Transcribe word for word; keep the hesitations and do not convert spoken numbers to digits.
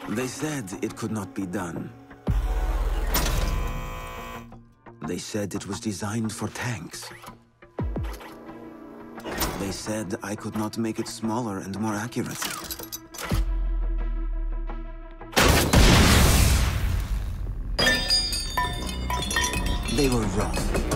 They said it could not be done. They said it was designed for tanks. They said I could not make it smaller and more accurate. They were wrong.